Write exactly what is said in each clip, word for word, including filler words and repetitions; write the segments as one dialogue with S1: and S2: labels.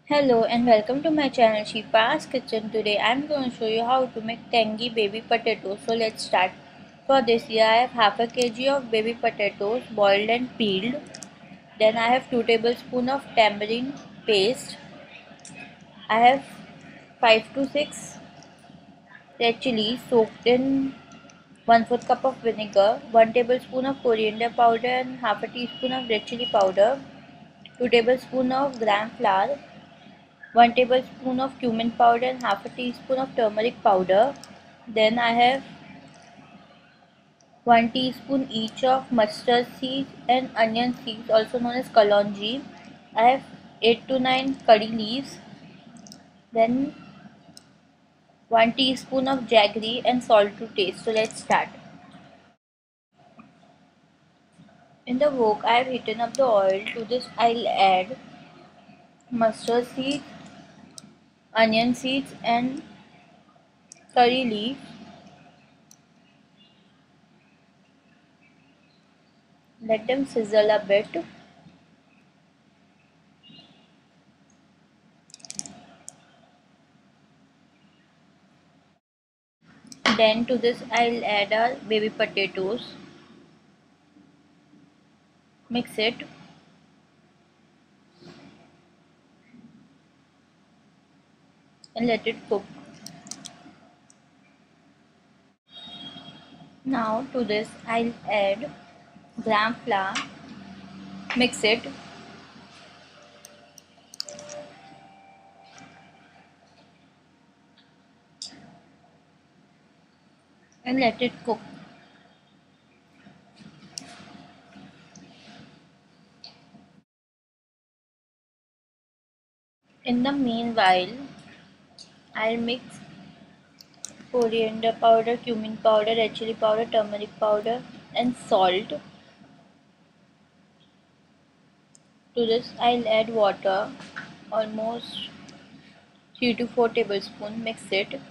S1: Hello and welcome to my channel Shifa's Kitchen. Today I am going to show you how to make tangy baby potatoes. So let's start. For this here I have half a kg of baby potatoes boiled and peeled. Then I have two tablespoons of tamarind paste. I have five to six red chilies soaked in one fourth cup of vinegar, one tablespoon of coriander powder and half a teaspoon of red chili powder, two tablespoons of gram flour, one tablespoon of cumin powder and half a teaspoon of turmeric powder. Then I have one teaspoon each of mustard seeds and onion seeds, also known as kalonji. I have eight to nine curry leaves. Then one teaspoon of jaggery and salt to taste. So let's start. In the wok I have heated up the oil. To this I'll add mustard seeds, onion seeds and curry leaf. Let them sizzle a bit. Then to this I'll add our baby potatoes. Mix it. And let it cook. Now to this I'll add gram flour. Mix it. And let it cook. In the meanwhile, I'll mix coriander powder, cumin powder, red chili powder, turmeric powder and salt. To this I'll add water, almost three to four tablespoons. Mix it.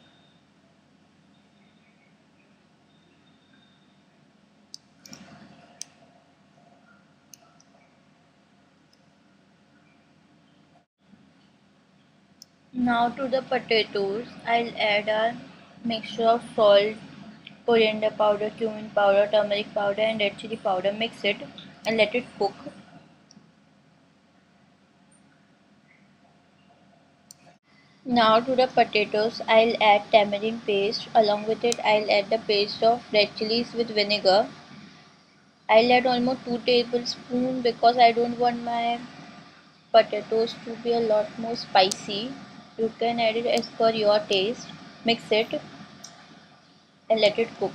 S1: Now to the potatoes I'll add a mixture of salt, coriander powder, cumin powder, turmeric powder and red chili powder. Mix it and let it cook. Now to the potatoes I'll add tamarind paste. Along with it I'll add the paste of red chilies with vinegar. I'll add almost two tablespoons because I don't want my potatoes to be a lot more spicy. You can add it as per your taste. Mix it and let it cook.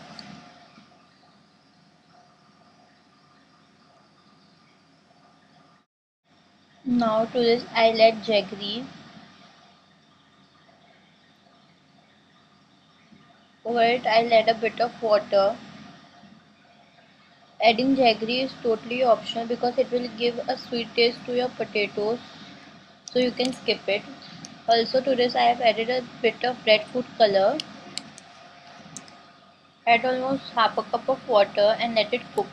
S1: Now to this I'll add jaggery. Over it I'll add a bit of water. Adding jaggery is totally optional because it will give a sweet taste to your potatoes, so you can skip it. Also to this I have added a bit of red food color. Add almost half a cup of water and let it cook.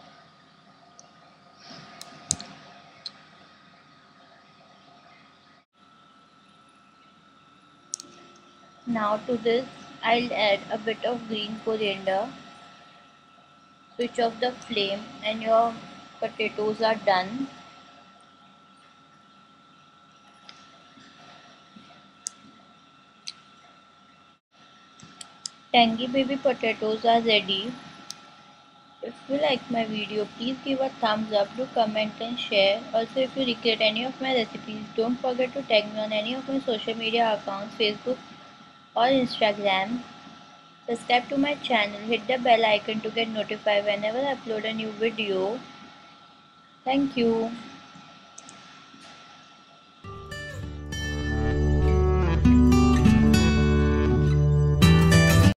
S1: Now to this I'll add a bit of green coriander. Switch off the flame and your potatoes are done. Tangy baby potatoes are ready. If you like my video, please give a thumbs up, do comment and share. Also, if you recreate any of my recipes, don't forget to tag me on any of my social media accounts, Facebook or Instagram. Subscribe to my channel, hit the bell icon to get notified whenever I upload a new video. Thank you.